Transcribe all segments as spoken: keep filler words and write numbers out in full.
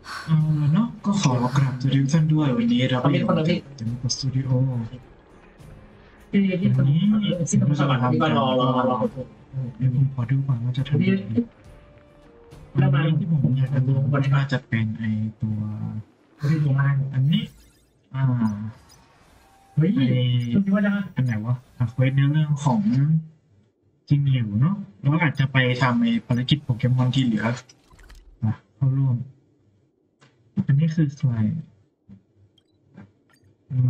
เออเนาะก็ขอกราบสวัสดีทุกท่านด้วยวันนี้เราก็อยู่กับเดมอนสตูดิโอที่ที่คนวันนี้ที่สิ่งต้องสที่เราจะมัครที่ทำกันก็รอรอก็รอเดี๋ยวผมขอดูก่อนว่าจะทำอะไรวันนี้ที่ผมอยากจะดูก็น่าจะเป็นไอตัวที่ดูงานอันนี้อ่าเฮ้ยไอคุณคิดว่าจะอันไหนวะอ่ะเควสในเรื่องของจิงหลิวเนาะแล้วอาจจะไปทำไอภารกิจโปเกมอนที่เหลืออ่ะเข้าร่วมอันนี้คือใครมา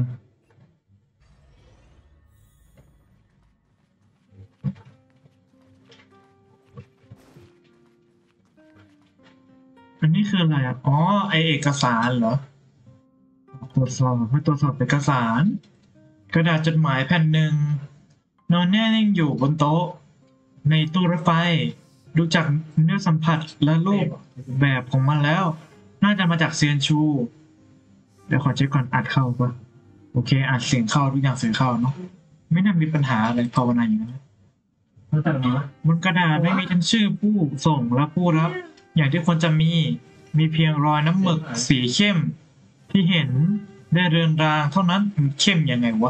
อันนี้คืออะไรอ่ะ อ๋อ ไอเอกสารเหรอ ตรวจสอบให้ตรวจสอบเอกสาร กระดาษจดหมายแผ่นหนึ่งนอนแน่นิ่งอยู่บนโต๊ะ ในตู้รถไฟ ดูจากเนื้อสัมผัสและรูปแบบของมันแล้ว น่าจะมาจากเซียนชู เดี๋ยวขอเช็คก่อนอัดเข้าปะโอเคอัดเสียงเข้าทุกอย่างเสียงเข้าเนาะ ไม่น่ามีปัญหาอะไรภาวนาอย่างนั้นมันตัดมาบนกระดาษไม่มีทั้งชื่อผู้ส่งและผู้รับ อย่างที่ควรจะมี มีเพียงรอยน้ำหมึกสีเข้ม ที่เห็นได้เรือนรางเท่านั้นเข้มยังไงวะ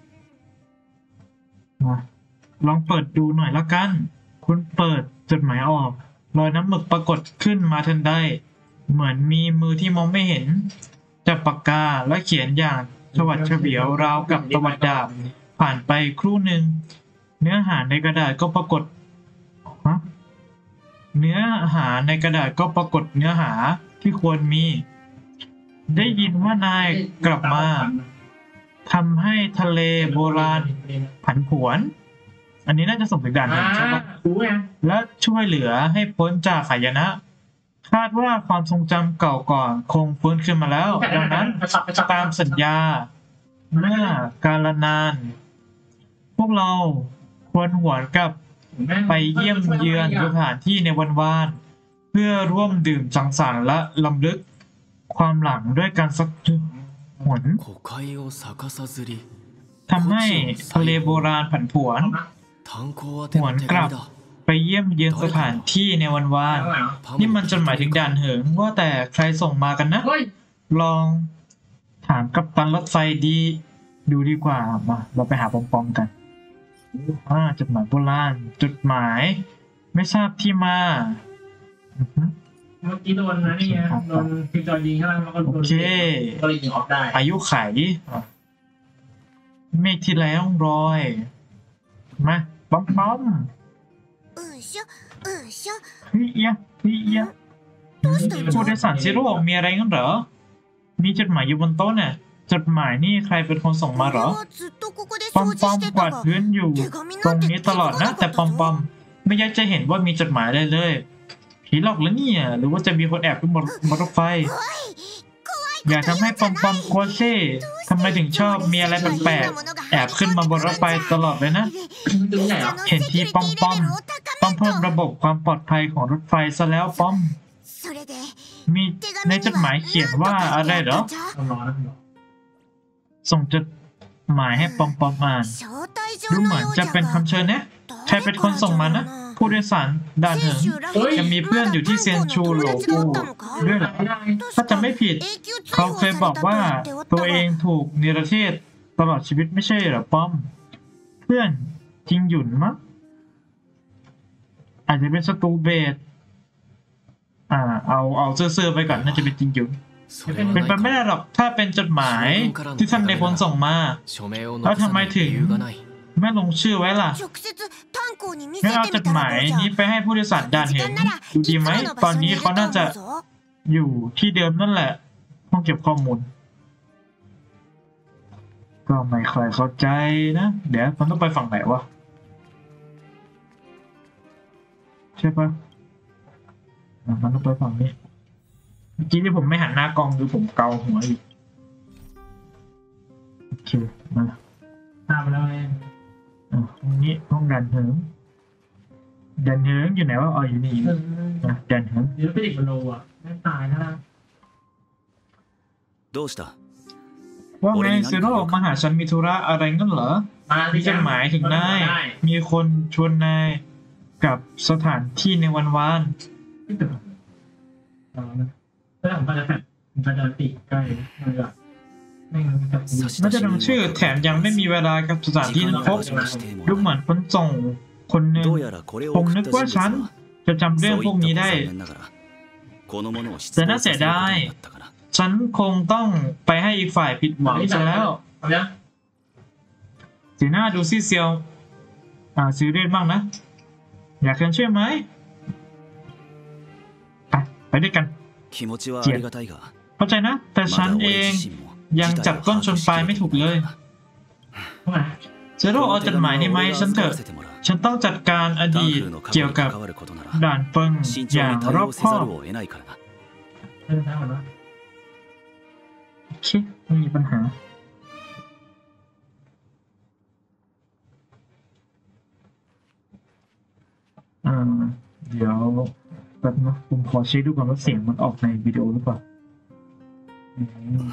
มาลองเปิดดูหน่อยละกัน คุณเปิดจดหมายออก รอยน้ำหมึกปรากฏขึ้นมาทันใด เหมือนมีมือที่มองไม่เห็นจับปากกาและเขียนอย่างฉวัดเฉวียวราวกับตวัดดาบ ผ่านไปครู่หนึ่ง เนื้อหาในกระดาษก็ปรากฏฮะเนื้อหาในกระดาษก็ปรากฏเนื้อหาที่ควรมี ได้ยินว่านายกลับมาทำให้ทะเลโบราณผันผวน อันนี้น่าจะส่งถึงด่านหนึ่งใช่ปะรู้ไงและช่วยเหลือให้พ้นจากหายนะ คาดว่าความทรงจำเก่าก่อนคงฟื้นขึ้นมาแล้ว ดังนั้นตามสัญญาเมื่อกาลนาน พวกเราควรหวนกลับไปเยี่ยมเยือนสถานที่ในวันวานเพื่อร่วมดื่มสังสรรค์และลำลึกความหลังด้วยการสักหนทำให้ทะเลโบราณผันผวนหวนกลับไปเยี่ยมเยือนสถานที่ในวันวานนี่มันจดหมายถึงด่านเหิงว่าแต่ใครส่งมากันนะ ลองถามกัปตันรถไฟดีดูดีกว่ามาเราไปหาปอมๆกันอ่าจดหมายโบราณจดหมาย ไม่ทราบที่มาอือฮึเมื่อกี้โดนนะนี่ไงโดนคิวจอยยิงข้างล่างแล้วก็โดโอน เคก็เลยยิงออฟได้อายุไขอ่ะเมฆที่แล้วรอยมาปอมปอมうんしょうんしょเฮ้ยเอียเฮ้ยเอียผู้โดยสารซีโร่มีอะไรงั้นเหรอ มีจดหมายอยู่บนโต๊ะเนี่ยจดหมายนี่ใครเป็นคนส่งมาเหรอ俺はずっとここでปอม掃ปอ除มしてกวาたดがพื้นอยู่手紙ตรなんงてนี้気ตづลอดかนะなかแต่っปอたมปอมぞไม่อยากจะเห็นว่ามีจดหมายเลยเลย ผีหลอกแล้วเนี่ย หรือว่าจะมีคนแอบขึ้นบนบนรถไฟ อย่าทำให้ปอมปอมกลัวสิทำไมถึงชอบมีอะไรแปลกๆแอบขึ้นมาบนรถไฟตลอดเลยนะตึงไหนอ่ะเห็นที่ปอมปอมต้องเพิ่มระบบความปลอดภัยของรถไฟซะแล้วปอมそれでมีในจดหมายเขียนว่าอะไรเหรอต้องรอนะส่งจดหมายให้ปอมปอมอ่าน招待状ดูเหのมือนようจะじゃเป็นがคำเชิญนะใครเป็นคนส่งมานะ ผู้โดยสารด่านเหิง ยังมีเพื่อนอยู่ที่เซียนชูโหลปูด้วยเหรอ ถ้าจะไม่ผิด เขาเคยบอกว่าตัวเองถูกนิรเทศตลอดชีวิตไม่ใช่เหรอป้อม เพื่อนจริงหยุ่นมั้งอาจจะเป็นศัตรูเบสอ่า เอาเอาเซื่อๆไปก่อนน่าจะเป็นจริงหยุ่นเป็นไปไม่ได้หรอกถ้าเป็นจดหมายที่ท่านในพลส่งมา แล้วทำไมถึงไม่ลงชื่อไว้ล่ะ直接炭鉱に見せงั้นเอาてจみดたหらมายどうじゃนี้ไปให้ผู้โดยสารด่าน時เห็間นならดูいดีつไหมものตอ場น所にนี้入れเขาน่าたจะんだぞอยู่ที่เดิมนั่นแหละห้องเก็บข้อมูล ก็ไม่ค่อยเข้าใจนะ เดี๋ยวมันต้องไปฝั่งไหนวะ ใช่ปะอ่ะมันต้องไปฝั่งนี้ เมื่อกี้ที่ผมไม่หันหน้ากล้องดูผมเกาหัวอยู่โอเคมาตามไปแล้วไงอ่ะห้องนี้ห้องดันเหิงดันเหิงอยู่ไหนวะอ๋ออยู่นี่อยู่นะดันเหิงเดี๋ยวไปอีกมันโลอ่ะไม่ตายนะどうしたว่าไงซีโร่มาหาฉันมีธุระอะไรงั้นเหรอมามีจดหมายถึงนาย มีคนชวนนายกับสถานที่ในวันวานที่ตึกแล้วผมก็จะแบบผมก็จะติดใกล้มันแบบไม่งั้นมันจะน่าจะลงชื่อแถมยังไม่มีเวลากับสถานที่นั้นครบดูเหมือนคนส่งคนหนึ่งคงนึกว่าฉันจะจำเรื่องพวกนี้ได้แต่น่าเสียดายฉันคงต้องไปให้อีกฝ่ายผิดหวังซะแล้วเอาเนี่ยสีหน้าดูซีเซียวอ่าซีเรียสบ้างนะอยากกันช่วยไหมไปไปด้วยกันเข้าใจนะแต่ฉันเองยังจับต้นชนปลายไม่ถูกเลยเข้ามาเซโร่เอาจดหมายนี้ไหมาให้ฉันเถอะฉันต้องจัดการอดีตเกี่ยวกับด่านเฟิงอย่างรอบคอบเดินทางก่อนนะโอเคไม่มีปัญหาอ่าเดี๋ยวแป๊บนะผมขอเช็คดูก่อนว่าเสียงมันออกในวิดีโอหรือเปล่าอืม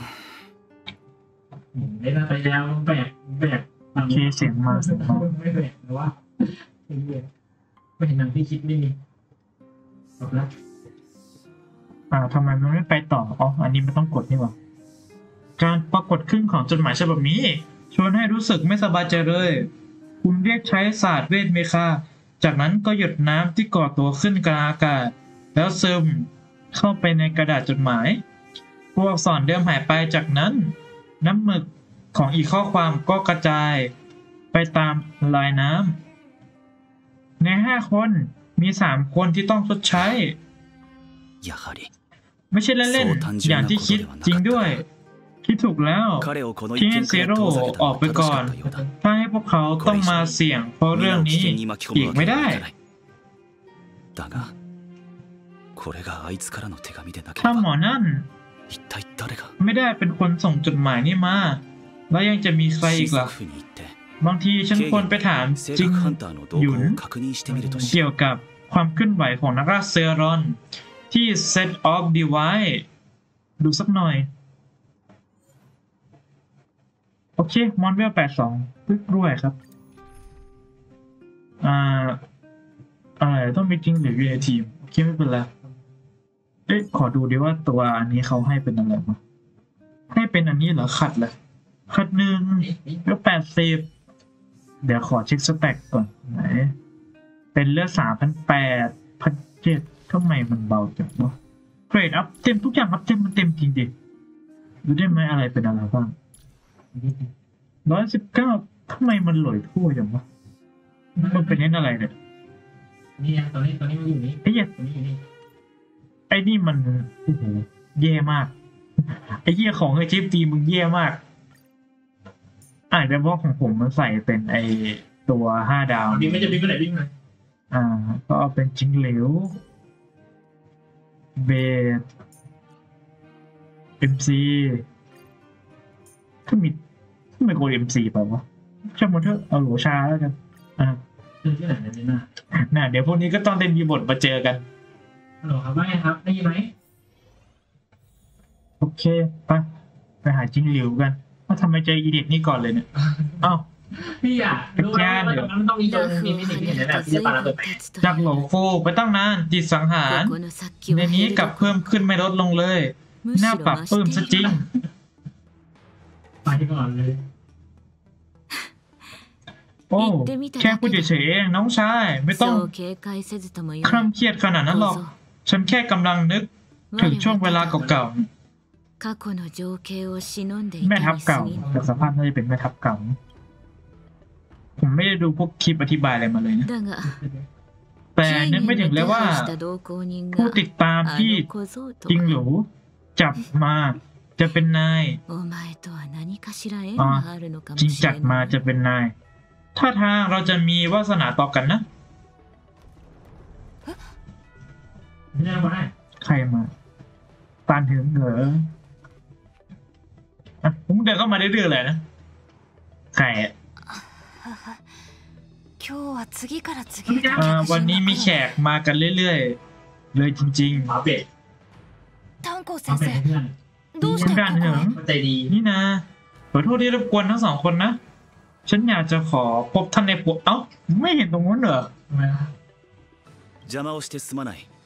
ไม่ได้ไปแล้วแบกแบกโอเคเสียงมาเสียงมาไม่แบกหรือว่าไม่เห็นหนังที่คิดไม่มีจบแล้วอ่าทำไมมันไม่ไปต่ออ๋ออันนี้มันต้องกดนี่หว่าการปรากฏขึ้นของจดหมายฉบับนี้ชวนให้รู้สึกไม่สบายใจเลยคุณเรียกใช้ศาสตร์เวทเมฆาจากนั้นก็หยดน้ำที่ก่อตัวขึ้นกลางอากาศแล้วซึมเข้าไปในกระดาษจดหมายตัวอักษรเดิมหายไปจากนั้นน้ำหมึกของอีกข้อความก็กระจายไปตามลายน้ำในห้าคนมีสามคนที่ต้องชดใช้ไม่ใช่เล่นๆอย่างที่คิดจริงด้วยคิดถูกแล้วที่ให้เซโร่ออกไปก่อนถ้าให้พวกเขาต้องมาเสี่ยงเพราะเรื่องนี้อีกไม่ได้ถ้าหมอนั่นไม่ได้เป็นคนส่งจดหมายนี้มาแล้วยังจะมีใครอีกล่ะบางทีฉันควรไปถามจริงหยุนเกี่ยวกับความเคลื่อนไหวของนักล่าเซรอนที่ Set of Device ดูสักหน่อยโอเคมอนเวลแปดสิบสองปึ๊กรวยครับอ่าอะไรต้องมีจริงหรือ วี ไอ ทีมโอเคไม่เป็นไรเอ๊ะขอดูดิว่าตัวอันนี้เขาให้เป็นอะไรมาให้เป็นอันนี้เหรอขัดเลยขัดหนึ่งแล้วแปดสิบเดี๋ยวขอเช็คสแต็กก่อนไหนเป็นเลือดสามพันแปดพันเจ็ดทำไมมันเบาจังวะเกรดอัพเต็มทุกอย่างอัพเต็มมันเต็มจริงดิดูได้ไหมอะไรเป็นอะไรบ้างร้อยสิบเก้าทำไมมันหลอยทั่วจังวะมันเป็นเน้นอะไรเนี่ยนี่ตอนนี้ตอนนี้มันอยู่นี่ไอ้เหี้ยตอนนี้อยู่นี่ไอ้นี่มันโอ้โหแย่มากไอ้เหี้ยของไอ้จิ๊บตีมึงแย่มากอ่าแต่ว่าของผมมันใส่เป็นไอ้ตัวห้าดาวบินไม่จะบินไปไหนบินไปอ่าก็เอาเป็นจิงเหลวเบสเอ็มซีถ้ามีถ้าไม่โกดเอ็มซีเปล่าวะช่างมันเถอะเอาโหลชาแล้วกันอ่าคือที่ไหนเนี่ยน่าน่ะเดี๋ยวพวกนี้ก็ต้องเล่นมีบทมาเจอกันฮัลโหลครับว่าไงครับได้ยินไหมโอเคไปไปหาจิงเหลวกันว่าทำไมเจออีเด็กนี่ก่อนเลยเนี่ยเอ้าพี่อ่ะรู้แล้วว่าตรงนั้นต้องมีตรงมีมินิที่เห็นนั่นแหละที่จะปาระเบิดไปจากโหลโฟไปตั้งนานจิตสังหารในนี้กลับเพิ่มขึ้นไม่ลดลงเลยหน้าปรับเพิ่มซะจริงไปก่อนเลยโอ้แค่พูดเฉยๆเองน้องชายไม่ต้องคร่ำเครียดขนาดนั้นหรอกฉันแค่กำลังนึกถึงช่วงเวลาเก่าๆแม่ทัพเก่าแต่สภาพน่าจะเป็นแม่ทัพเก่าผมไม่ได้ดูพวกคลิปอธิบายอะไรมาเลยนะแต่นึกไม่ถึงเลยว่าผู้ติดตามที่จริงหรูจับมาจะเป็นนายอ๋อจริงจัดมาจะเป็นนายถ้าทางเราจะมีวาสนาต่อกันนะไม่ได้มาได้ใครมาตานถึงเหรออ่ะผมเดินเข้ามาได้เรื่อยๆเลยนะใครอ่ะอ่าวันนี้มีแขกมากันเรื่อยๆเลยจริงหมาเป็ดタンコหมา先เป็ด生เพื่อนどうๆしคุณてด้านこเหิงこへใจดีนี่นะขอโทษที่รบกวนทั้งสองคนนะฉันอยากจะขอพบท่านในปวกเอ้าไม่เห็นตรงนู้นเหรอทำไมล่ะ邪魔をしてすまない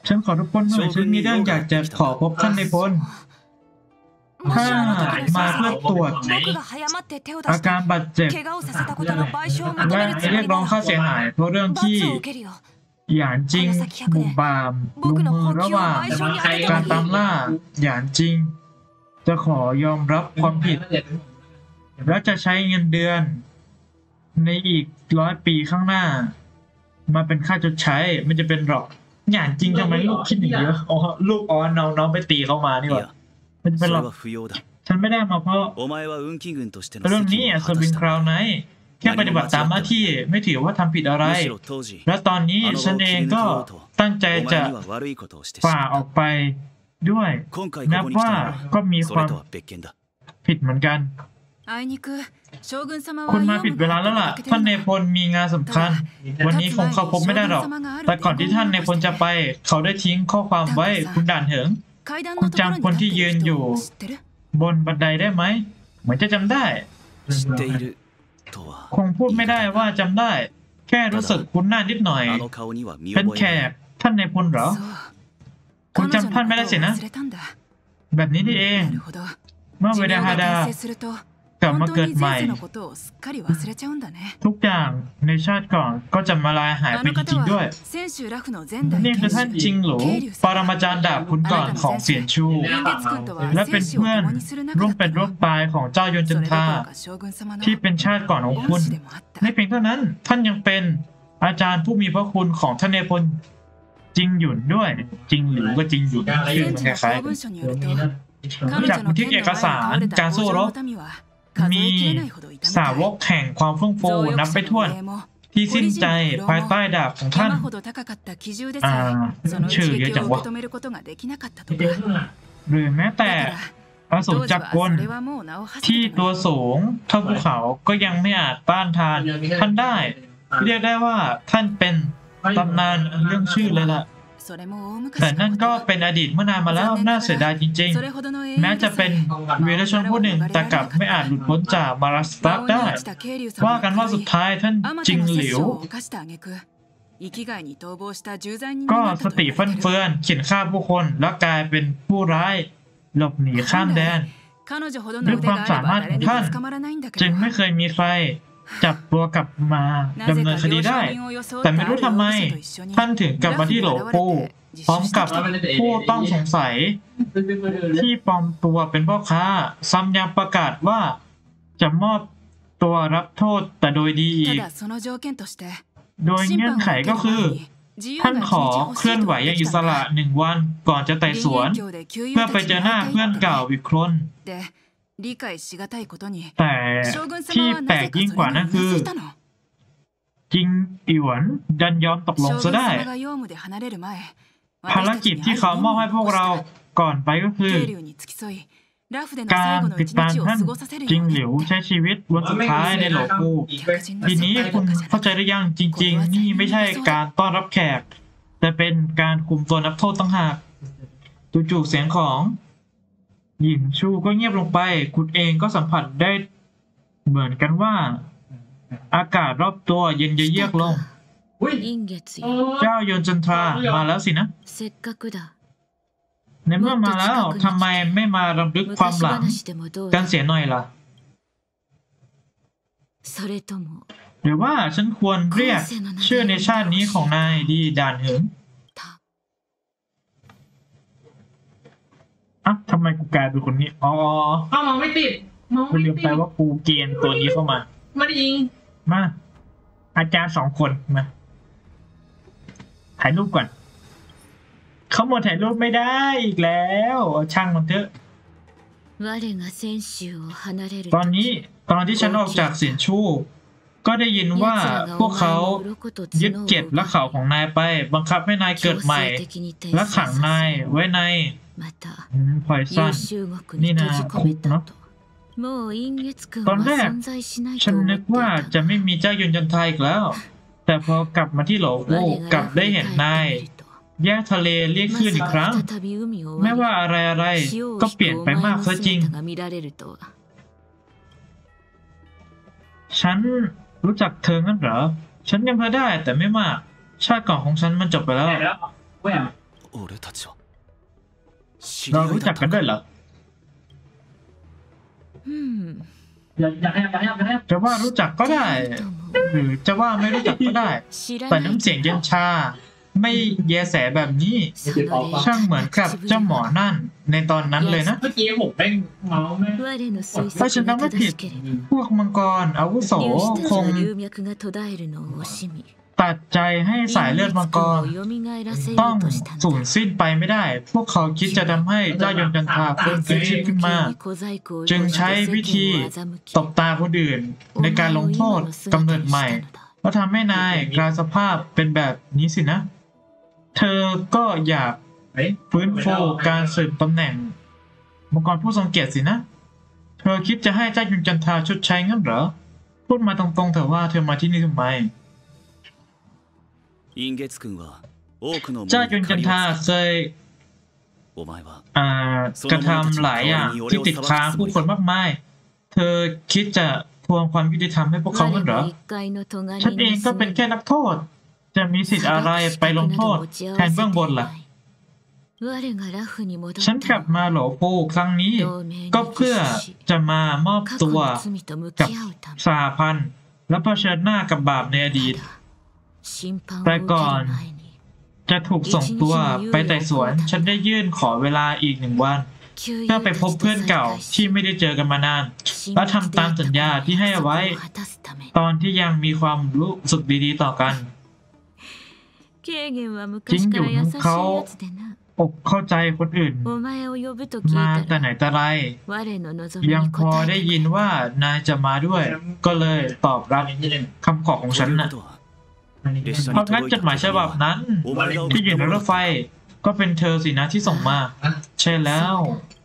ฉันขอทุกคนหน่อยฉันมีเรื่องอยากจะขอพบท่านในพลもしあの時ですมาเพื่อตรวจ僕が早まって手を出อาしてการบาดเจ็บ怪我をさせたことの賠償を求และめるつもเรียりกร้องค่าなเสียหายเพราะเรื่องらที่罰を受けるよหยานจริงบุกบามลงมือระหว่างการตามล่าหยานจริง จะขอยอมรับความผิด และจะใช้เงินเดือน ในอีกร้อยปีข้างหน้า มาเป็นค่าชดใช้มันจะเป็นหรอกหยานจริงทำไมลูกคิดอย่างนี้วะอ๋อลูกอ๋อน้องน้องไปตีเขามานี่หว่ามันจะそเป็นหรれอกは不要だ。 ฉันไม่ได้มาเพราะお前は運気軍としてのเรื่อง責นี้務をส果たวิしนたคราวไนท์แค่ปฏิบัติตามหน้าที่ไม่ถือว่าทำผิดอะไรむしろ当時และตอนนี้あのฉัน場をเอ切งり抜ก็けようとตั้งใจおจะ前には悪いことをしてしฝ่าまอうอกไปด้วย今回นัこบこに来ว่าたのก็มีはคそวามれとは別件だ。 ผิดเหมือนกันあいにく将軍様คุณはมาผิดเวลาแล้วล่ะ ท่านเนพลมีงานสำคัญ วันนี้คงเข้าพบไม่ได้หรอก แต่ก่อนที่ท่านเนพลจะไป เขาได้ทิ้งข้อความไว้คุณด่านเหิง階段のところに立っている人を知ってるบนบันไดได้ไหมเหมือนจะจำได้知っているとはคงพูดไม่ได้ว่าจำได้ แค่รู้สึกคุ้นหน้านิดหน่อยあの顔には見เป็น覚แขえがกท่านเนพลเหรอそうคุณจำท่านไม่ได้สินะ忘れたんだแบบนี้นี่เองなるほどเมื่อเว寿命ลาฮาがดา完成するとกลับ本มา当เกิดにใหม่前世のことをすっかり忘れちゃうんだねทุกอย่างในชาติก่อนก็จะมาลายหายあไปのจ方ริงๆด้วยは千秋楽の前代นี่คือท่านจิงหลูปรมาจารย์ดาบคุณก่อนของเสียนชู臨月君とはและเป็น生死をเพื่อน共にする仲ร่วだมっเป็たนร่วのมตายของเจ้ายนจัそนれどこทราろか将軍様のที่เป็นชาติก่อนของคุ恩ณ師でもあったไม่เพียงเท่านั้น ท่านยังเป็นอาจารย์ผู้มีพระคุณของท่านเนพลจิงหยุนด้วย จิงหลิวก็จิงหยุนชื่อ現มัน地คのล้าย公文書によるとๆ彼รู้จัก女บัのนทึก剣เอのก前สาにร倒れたการ北สู้ร条บの民は数มีえきれないほどいたみสาたวย กแห่งความเฟื่องฟู増นับ翼ไป者ถ้วนの霊もที่สิ้นใจภายใต้ดาบของท่าน山ほど高かった基準でอ่าさえそのชื่อ一เยอะ撃จังをวะ受け止めることができなかったとかหรือแม้แต่だからอสูร当時จักรはกลそれはもう名を馳せที่てたตัวのสูงเท่าภูเขาก็ยังไม่อาจต้านทานท่านได้ เรียกได้ว่าท่านเป็นตำนานเรื่องชื่อเลยล่ะそれも大昔แต่นั่นのこก็とเป็นอดีตเมื่อนานมาแล้วน่าเสียดายจริงそれほどの英ๆ แม้雄จะでเป็นさえวีรชนผู้หนึ่งแต่กลับไม่อาจหลุดพ้นจากมารัสตัก魔王ได้に落ちた渓流様ว่าがกันว่าสุดท้ายท่านあまจิたงのห殺ลิว生を犯した挙句生きがいに逃亡した重罪人にก็なっสたとติ言わฟั่れนてるเฟือนเขียนฆ่าผู้คนแล้วกลายเป็นผู้ร้ายหลบหนีข้ามแดน彼女ほどの腕があれば誰にも捕まらないんだけจึどงไม่เคยมีใครจับตัวกลับมาなดำぜเนินかคดี領ได้収人を装っแต่たไม่あรู้るทำไม容疑者と一緒にท่านถึงกลับมาที่โหลปูพร้อมกับผู้ต้องสงสัยที่ปลอมตัวเป็นพ่อค้าซ้ำยังประกาศว่าจะมอบตัวรับโทษแต่โดยดีอีたกだその条件としてโดย審เงื่อน判をไข受けก็るคือ前に自由ท่านがขอ一日欲เคしลื่อนいไหวとอ言ย่างってอิきสたんระだหนึ่งวันก่อนจะไต่สวน臨境で給油เพื่อไปたちเจอにหน้า会いเพื่อนたいってเก่าอีกคนで理解しがたいことにแต่将軍ที่様はแปลなぜกかยิ่งそกว่าれにนั้นうคืなอずいたのจิงอิหวนดันยอมตกลง将ซะ軍ได้様が用務で離れる前ภารกิจที่เขามอบให้พวกเราก่อนไปก็คือ渓流に付き添いラフでのการ最後のติด一ตาม日をท่าน過ごさせるจิよงうหにลิวใช้ชีวิตวันสุดท้ายในโหลปู客人のทีนี้接待คุณとかじゃเข้าなใจくหรือยังจริง ๆ นี่ไม่ใช่การต้อนรับแขก แต่เป็นการคุมตัวนักโทษต่างหากจู่ๆเสียงของ หญิงชูก็เงียบลงไป คุณเองก็สัมผัสได้เหมือนกันว่า อากาศรอบตัวเย็นเยือกลง臨月よเจ้ายนจันทรามาแล้วสินะせっかくだในเมื่อมาแล้วทำไมไม่มารำลึกความหลัง昔話でもどうกันだเสียหน่อยล่ะそれともหรือว่าฉันควรเรียกชื่อในชาตินี้ของนายดีด่านเหิงたอ่ะทำไมกูกลายเป็นคนนี้ อ๋ออ้าวมองไม่ติดมองกูไม่ลืมติไปดว่ากูเกณฑ์ตัวนี้เข้ามามันอิงมา อาจารย์สองคนมา ถ่ายรูปก่อน เขาหมดถ่ายรูปไม่ได้อีกแล้วช่างมันเถอะ我が泉州を離れるตอนนี้ตอนที่ฉันออกจากเสียนชู่ ก็ได้ยินว่าพวกเขายึดเก็บและเขาของนายไป บังคับให้นายเกิดใหม่ และขังนายไว้ในまたอืมพอยซัน優秀国に閉じ込めたともう陰月君は存在しないฉัとน思นึっกていว่าたจะไม่มีเจ้ายุนจันทราอีกแล้ว แต่พอกลับมาที่โหลกู我กลับがได้เห็นนาย แยกทะเลเรียกまขึ้นさอีกครั้งか再び海をไม่割ว่าอะไรอะไรり潮をก็引เปลี่ยนくおไป前มากのซะจริง姿が見られるとはฉันรู้จักเธองั้นเหรอ ฉันยังพอได้แต่ไม่มาก ชาติก่อนของฉันมันจบไปแล้วแล้วแหวก俺たちは知りเรา合いรู้だจัっกたกันのด้วยかเหรอうんอย่าอย่าแอบอย่าแอบอย่าแอบจะว่ารู้จักก็ได้ หรือจะว่าไม่รู้จักก็ได้知らแต่ないน้ำเสียงเย็นชา ไม่แยแสแบบนี้その霊ช่างเหมือนกับเจ้าหมอนั่น ในตอนนั้นเลยนะเมื่อกี้ผมแม่งเมาส์แม่ง我の推ถ้าฉัน測がจำไม่正ผิดしければพวกมังกรอาวุโส粒子たคちงは流脈が途絶えるのを惜しみตัดใจให้สายเลือดมังกร陰月君を蘇らせよต้องうとしたんสูญだสิ้นไปไม่ได้ พวกเขาคิดจะทำให้เจ้ายมจันทราฟื้นคืนชีพขึ้นมา小細工をจึง用しใช้てวิ世ธี間を欺きตบตาคนอื่น ในการลงโทษกำเนิดใหม่แล้วทำให้นายกลายสภาพเป็นแบบนี้สินะ เธอก็อยากเฮ้ยฟื้นฟูการสืบตำแหน่งมังกรผู้ทรงเกียรติสินะ เธอคิดจะให้เจ้ายุนจันทราชดใช้งั้นเหรอ พูดมาตรงๆเถอะว่าเธอมาที่นี่ทำไม陰月君は多くのเจ้า者ยุนにจัน借りทราをเคยお前はอ่ากระทำหลายอย่างที่ติดค้างผู้คนมากมาย เธอคิดจะทวงความยุติธรรมให้พวกเขางั้นเหรอ我も一介の咎ฉัน人เองก็เป็นแค่นักโทษ จะมีสิทธิ์อะไรไปลงโทษแทนเบื้องบนล่ะ我がラフに戻っฉันกลัたบมาโหลฟูครั้งนี้ ก็เพื่อจะมามอบ過去ตัวの罪と向กับき合うためสหพันธ์และเผชิญหน้ากับบาปในอดีต審判をแต่受けก่อนる前にจะถูกส่งตัวไปไต่สวน ฉันได้ยื่นขอเวลาอีกหนึ่งวัน旧เพื่อ友ไปพบたちเพื่อนと再เก่า会ที่しไม่ได้เจอกันมานาน信และじていทำตามสัญญาที่ให้เอาไว้約束を果たすためตอนที่ยังมีความรู้สึกดีๆต่อกันケーゲンは昔から優しいやつでなอกเข้าใจคนอื่นお前を呼ぶと聞いมาแต่たไหนらแต่ไร我の望みยังにพอ応えได้てยินว่านายจะมาด้วย ก็เลยตอบรับอันนี้เล่นคำขอของฉันというน่ะことはอันนี้เล่นเพราะงั้นจดหมายฉบับนั้นお前が送ที่っอยู่てในもรらถっไฟたก็เป็นเธอสินะที่ส่งมา ใช่แล้ว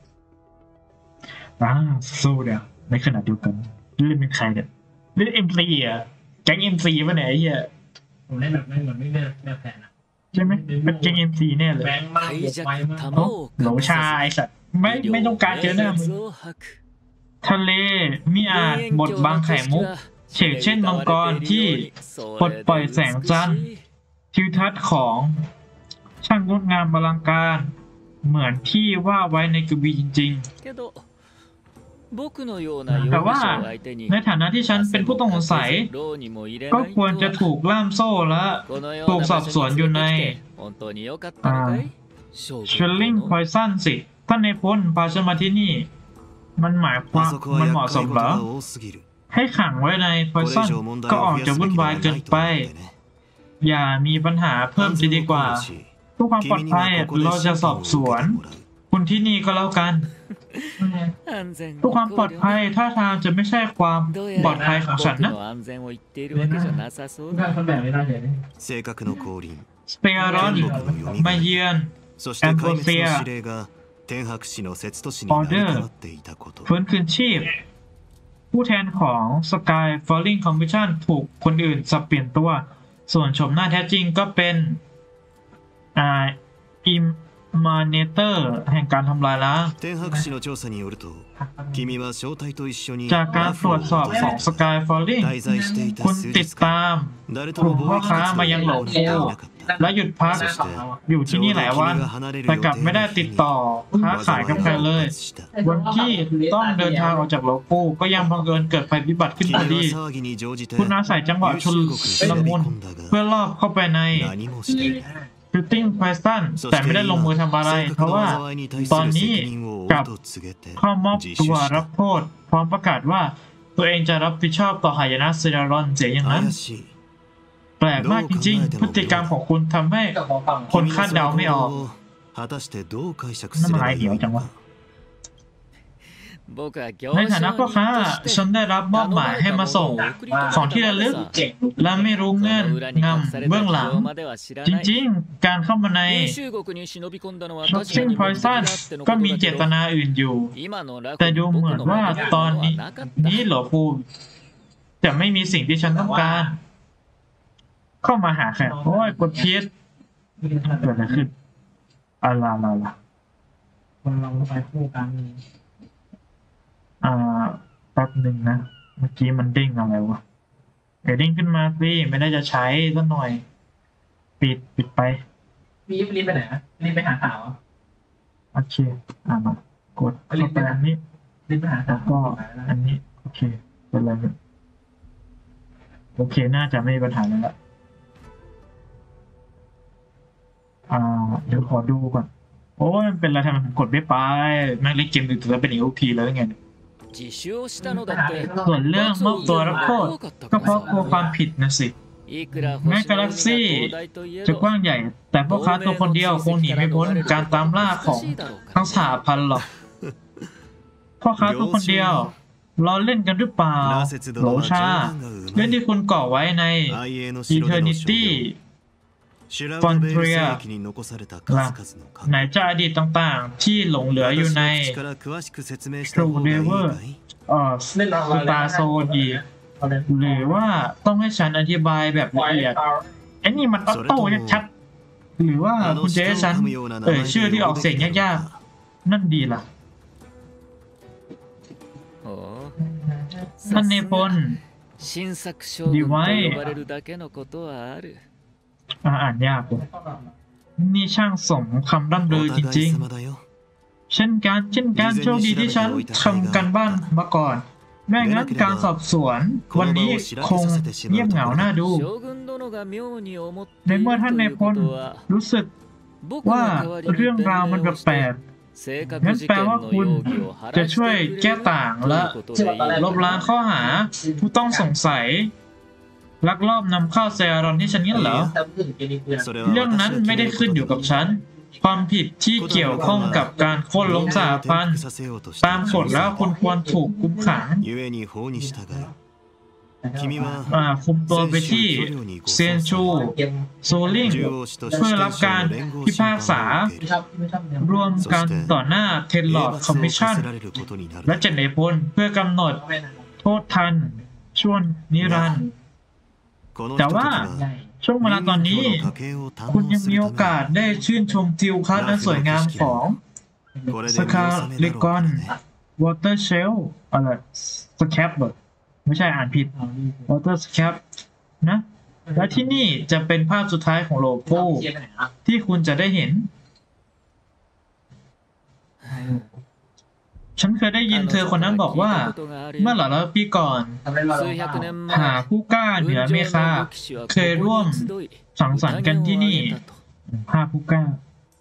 อ่าสู้เดี๋ยวในขณะเดียวกันเล่นเป็นใครเนี่ยเล่นเอ็มซีอ่ะแก๊งเอ็มซีป่ะเนี่ยไอ้เหี้ยผมเล่นแบบไม่เหมือนไม่ได้แนวแผนอะใช่ไหมเป็นแก๊งเอ็มซีแน่เลยแบงค์มาก海บวก弱ไวมาก玉โอ้をหลงかชาまไอ้さสัตว์ไม่ずไม่ต้องการเจอหน้ามึงを吐くทะเลมิอาจบดบังไข่มุก เฉกเช่นมังกรที่ปลดปล่อยแสงจันทร์ทิวทัศน์ของช่างงดงามอลังการ เหมือนที่ว่าไว้ในกวีจริงけど僕のような容疑แต่者ว่าを相手にในฐานะที่ฉันเป็นผู้ต้องสงสัย牢にも入れก็ないควรとจะはถูกล่ามโซ่และこのよถูうกなสอบ場สวน所อยู่にใน連れてきて本当に良かったのかいเชลลิงพอยซันสิท่านในพ้นพาฉันมาที่นี่ มันหมายความあそこมันはเหมาะ厄ส介ม事เหรอが多すぎるให้ขังไว้ในพอยこれซัน以上問題ก็をออก増やจะすべวุ่นきでวายはเกิなん いとไป思うんだよねอย่ามีปัญหาเพิ่มจะดีกว่า安全も考慮しเพื่อความปลอด君にภัยはここでเราจะ審สอ判บをส受วけนてもらうคุณที่นี่ก็แล้วกัน安全เพื่อความปลอดภัยท่าทางจะไม่ใช่ความどうปลอやดภัยらของฉัน僕นะの安全を言っているわけじゃなさそうทุกท่านだคนแบบไม่ได้เลยนี่正確の降臨สเปียรอน天国の読みมาがเยือนそして壊滅の指令が天白氏の節都市に成り代わっていたことฟื้นคืนชีพ ผู้แทนของ Sky Falling Commission ถูกคนอื่นสับเปลี่ยนตัว ส่วนชมหน้าแท้จริงก็เป็นอ่าอิมมาเนเตอร์แห่งการทำลายล้าง天白氏の調査によると君は正体と一緒にจากการตรวจสอบของ Sky Falling 滞在していたคุณ数ติด日ตา間ม誰とกลุ่もมพ่อ貿易ค้า活動มาをยัง行หลうงことฟูができなかったและหยุดพักそしてอยู่ที่นี่หลายวัน แต่กลับไม่ได้ติดต่อค้าขายกับใครเลย วันที่ต้องเดินทางออกจากโลโก้ก็ยังบังเอิญเกิดภัยพิบัติขึ้น君พอはดี騒ぎに乗じてคุณอาศัยจังหวะชุล優秀国にละ忍びมุน込んだเพื่อがลอบเข้าไปใน何もしていない Shooting Poison そแต่してไม่ได้ลงมือทำอะไร正เพราะ確ว่าな災いに対ตすอนるนี้責任を負กลัうบと告げてเข้ามอบ自ตัว首しรับたโทษ พร้อมประกาศว่าตัวเองจะรับผิดชอบต่อหายนะซิรารอนเสียอย่างนั้น怪しいแปลกมากจริงๆ พฤติกรรมของคุณทำให้กับพอฟังคนคาดเดาไม่ออก君のその行動を果たしてどう解釈すればいいのか僕は業ใน者ฐานะพ่อ人ค้าとしてฉันได้รับมอบหมายให้มาส่ง ของที่ระลึกเจ๋งและไม่รู้そเงื่อนの裏にง隠されำเบื้たอง事หลัง情までは知らจないริงๆ การเข้ามาใน優秀国に忍び込んだのは確か Shooting に目的だ Poison ってのこก็とมีだเจけตどนาอื่นอยู่今のラแต่フดูにเหมื僕อนのว่า求めるตอนものนี้はなかったนี้หลวปูจะไม่มีสิ่งที่ฉันต้องการ เข้ามาหาแค่โอ้ยกดพีชเกิดอะไรขึ้นอะไรอะไรคนเราไปคู่กันอ่าแป๊บหนึ่งนะ เมื่อกี้มันเด้งอะไรวะเดี๋ยวเด้งขึ้นมาสิไม่ได้จะใช้สักหน่อย ปิดปิดไปมีรีบไปไหนอะรีบไปหาข่าวอะโอเคอ่ามากดเข้าไปอันนี้รีบไปหาแล้ข่าววก็อันนี้โอเคเป็นไรไม่โอเคน่าจะไม่มีปัญหาแล้วละอ่าเดี๋ยวขอดูก่อนโอ้ยมันเป็นอะไรทำไมผมกดไม่ไปแม่งเล่นเกมดึกๆแล้วเป็นอีกทุกทีแล้วไงเนี่ย自首をしたのだってส่วนเรื่องมอบตัวรับโทษก็เพราะกลัวความผิดนะสิいくらแม้星กาのแล็海กがซี่広大といえจะどกว้างใหญ่ แต่พ่อค้าตัวคนเดียวคงหนีไม่พ้นการตามล่าของทั้งสหพันธ์หรอกพ่อค้าตัวคนเดียวล้อเล่นกันหรือเปล่าโหลชาเรื่องที่คุณก่อไว้ใน Eternity ฟอนเทรียไหนจะอดีตต่างๆ ที่หลงเหลืออยู่ใน True Never เอ่อสตาร์โซนอีกหรือว่าต้องให้ฉันอธิบายแบบละเอียดไอ้นี่มันออโต้ชัดๆหรือว่าคุณจะให้ฉันเอ่ยชื่อที่ออกเสียงยากๆ นั่นดีล่ะおうท่านเนปน新作将軍と呼ばれるだけのことはあるอ่าอ่านยากเลยนี่ช่างสมคำร่ำลือจริงๆ เช่นการเช่นการโชคดีที่ฉันทำกันบ้านมาก่อนแม้งั้นการสอบสวนวันนี้คงเงียบเหงาน่าดู将軍殿が妙に思ってในいるเมื่อท่านเนというปこนとはรู้สึก僕ว่าの代わりにเรื่องราวมัน弁明をしแปลてก正ๆงั้確น事แปล件ว่าのคุณ容疑を晴จะらしช่วยてくれแก้るต่างといและうことでいいลบล้างข้อหาผู้ต้องสงสัย ลักลอบนำเข้าเซรอนที่ฉันงั้นเหรอ เรื่องนั้นไม่ได้ขึ้นอยู่กับฉัน ความผิดที่เกี่ยวข้องกับการโค่นล้มสหพันธ์ตามกฎแล้วคุณควรถูกคุมขัง อ่าคุมตัวไปที่เซียนชูโซลิงเพื่อรับการพิพากษา รวมกันต่อหน้าเทนลอร์ดคอมมิชชั่น และเจ็ดในพลเพื่อกำหนดโทษทันช่วงนิรันดร์แต่ว่าช่วงเวลาตอนนี้ คุณยังมีโอกาสได้ชื่นชมทิวทัศน์อันสวยงามของสคาเลกอนวอเตอร์เชลอะไรสแคปเบอร์ไม่ใช่อ่านผิด Water Scap นะ และที่นี่จะเป็นภาพสุดท้ายของโลโก้ที่คุณจะได้เห็น ฉันเคยได้ยินเธอคนนั้นบอกว่า เมื่อหลายร้อยปีก่อน หาผู้กล้าเหนือเมฆาเคยร่วมสังสรรค์กันที่นี่ภาพผู้กล้า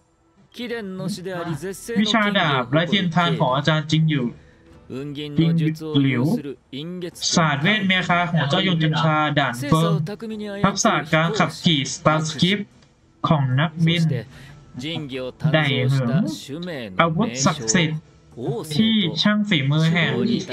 วิชาดาบและเทียนทานของอาจารย์จริงอยู่จริงหลิวศาสตร์เวทเมฆาของเจ้ายงจันทราด่านเฟิงทักษะการขับขี่สตาร์สกิปของนักบินไดเหิงอาวุธศักดิ์สิทธิ์ที่ช่างฝีมือแห่ง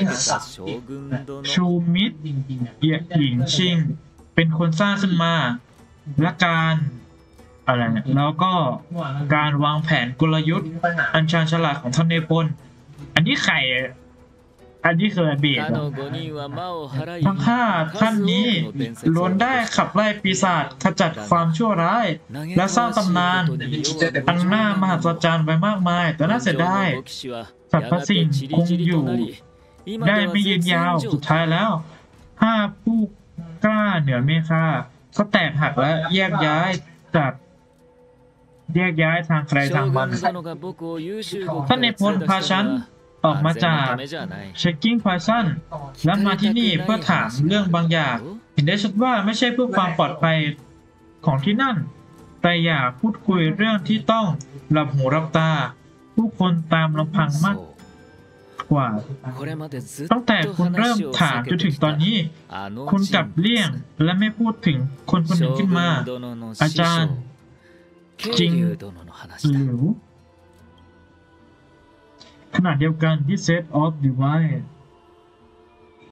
ชูมิตรเอียหญิงชิงเป็นคนสร้างขึ้นมาและการอะไรเนี่ยแล้วก็การวางแผนกลยุทธ์อันชาญฉลาดของท่านเนปนอันนี้ใครอันนี้คือเบียดทั้งห้าท่านนี้ล้วนได้ขับไล่ปีศาจขจัดความชั่วร้ายและสร้างตำนานอันน่ามหัศจรรย์ไปมากมายแต่น่าเสียดายสรรพสิ่งคงอยู่ได้ไม่ยืนยาวสุดท้ายแล้วห้าผู้กล้าเหนือเมฆาก็แตกหักและแยกย้ายจากแยกย้ายทางใครทางมันท่านเนปนพาฉันออกมาจากเช็คกิ้งพอยซันและมาที่นี่เพื่อถามเรื่องบางอย่างเห็นได้ชัดว่าไม่ใช่เพื่อความปลอดภัยของที่นั่นแต่อยากพูดคุยเรื่องที่ต้องหลับหูรับตาผู้คนตามลำพังมากกว่าตั้งแต่คุณเริ่มถามจนถึงตอนนี้คุณกลับเลี่ยงและไม่พูดถึงคนคนหนึ่งขึ้นมาอาจารย์จริงหรือขณะเดียวกันที่ Set of Divine